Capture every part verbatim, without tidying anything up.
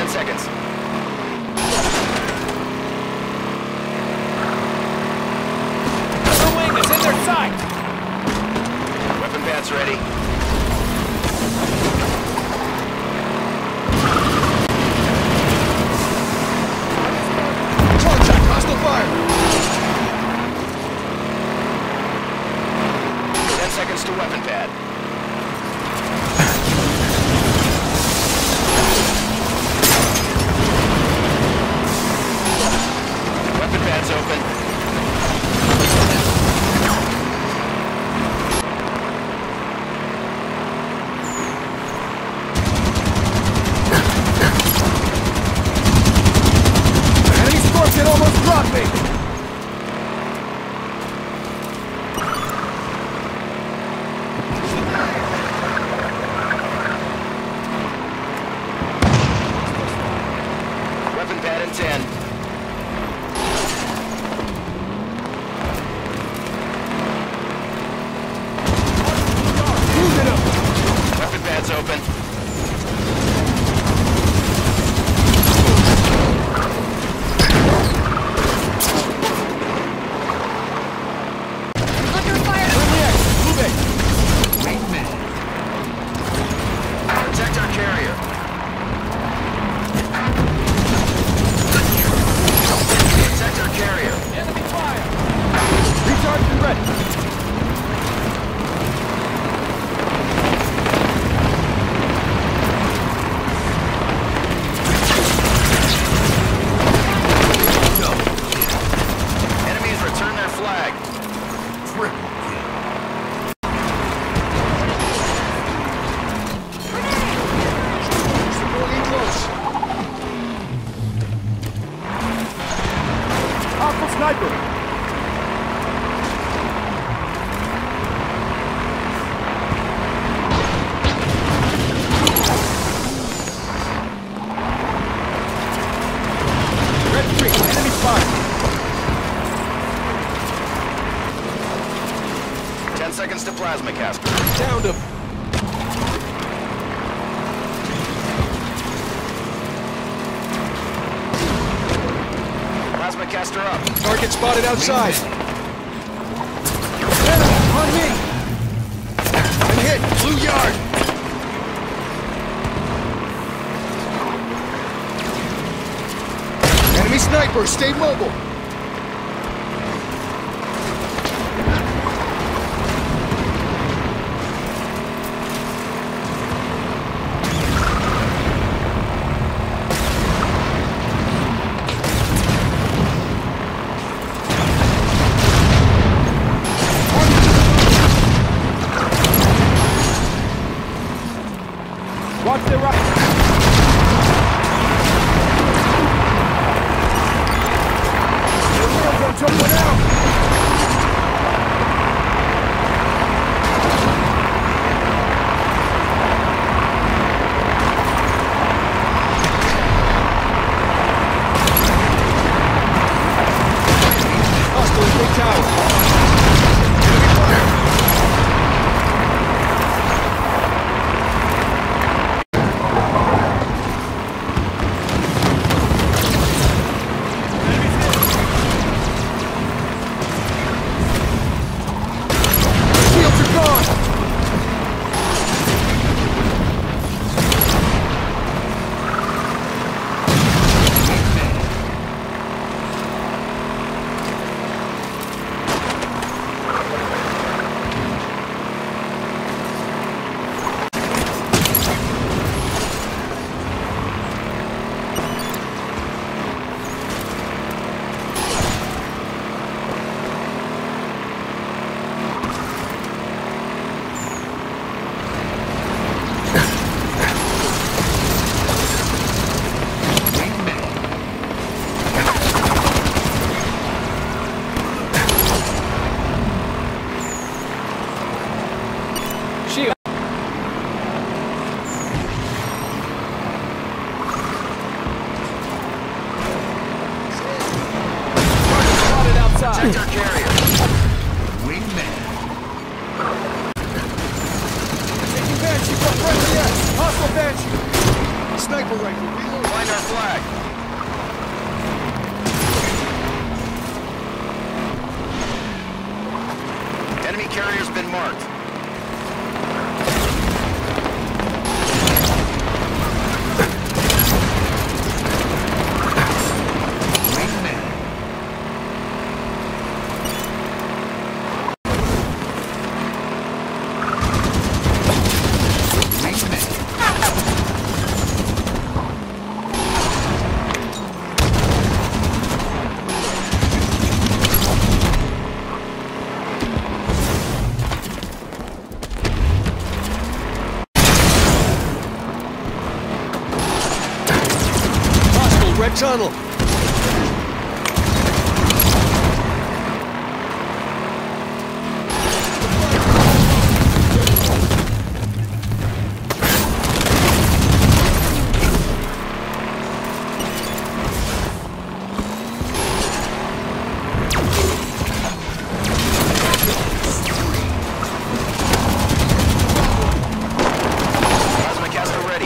Ten seconds. The wing is in their sight! Weapon pads ready. Contact! Hostile fire! Ten seconds to weapon pad. Weapon pad's open. It almost dropped me! Weapon pad in ten. Move it up! Weapon pad's open. Protect our carrier. Protect our carrier. Enemy fire! Recharge and ready! Enemies return their flag. Triple kill. Supporting close. Alpha sniper! Red three, enemy spotted. Ten seconds to plasma caster. Downed him. Plasma caster up. Target spotted outside. Enemy, on me! I'm hit, blue yard! Enemy sniper, stay mobile! Watch the right. The wheels took one out. Hostile in big tower. Enemy fire. Protect our carrier. Wingman. Taking Banshee from friendly X. Hostile Banshee. sniper rifle. Reload. Find our flag. Enemy carrier's been marked. Red tunnel. Plasma caster ready.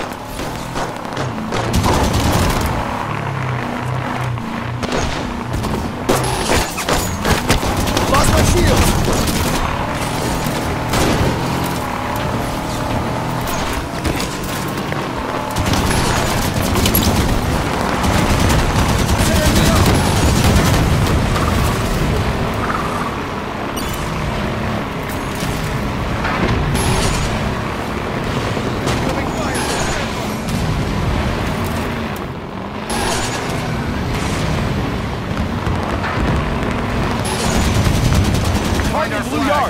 Blue yard.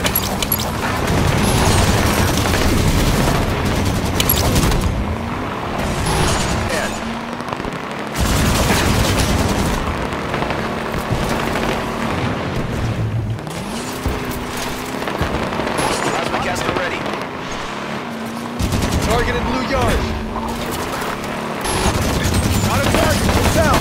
Plasma caster ready. Targeted blue yard. Got a target. Move down.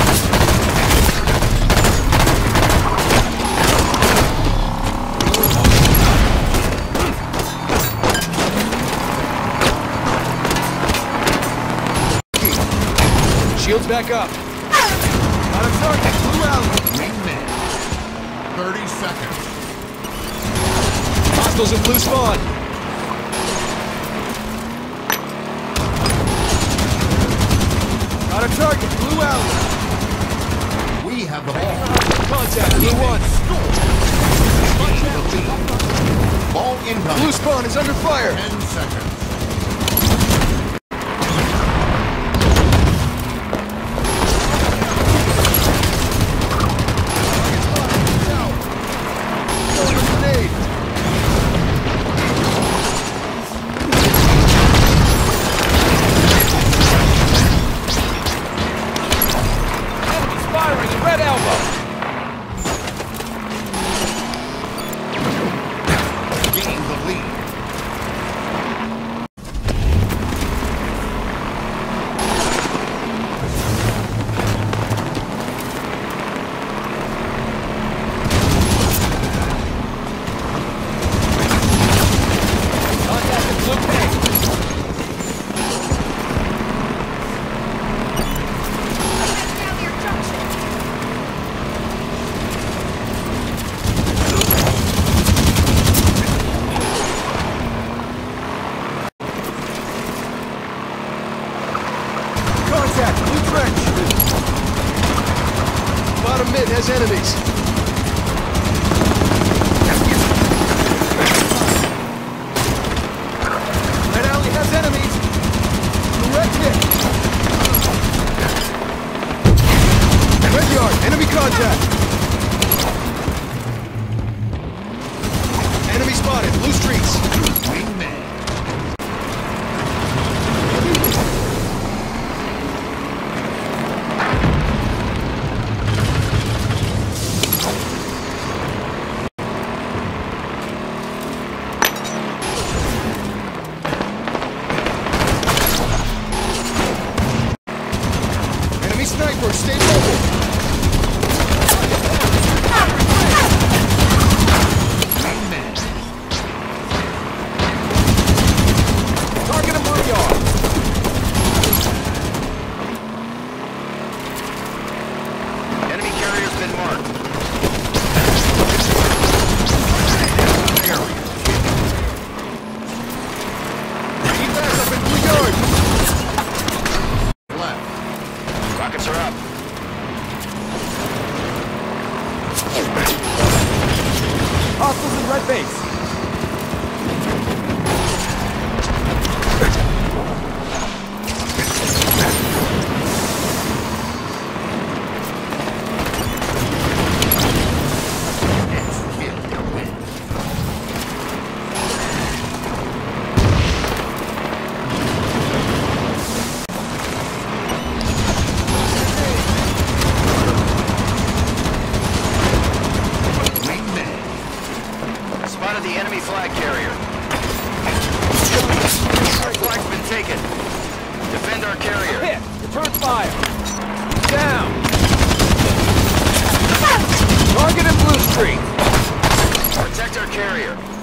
Shields back up. Got a target. Blue alley. Wingman. thirty seconds. Hostiles in blue spawn. Got a target. Blue alley. We have the ball. Contact. Blue one. Ball incoming. Blue spawn is under fire. ten seconds. Red elbow. Gain the lead. Contact the blue tank. Contact, blue trench. Bottom mid has enemies. Red alley has enemies. Direct hit. Red yard, enemy contact. Enemy spotted, blue streets. Wingman. Sniper, stay mobile. Wingman. Target him on yard. taken. Defend our carrier. Hit! Return fire! Down! Target in Blue Street! Protect our carrier.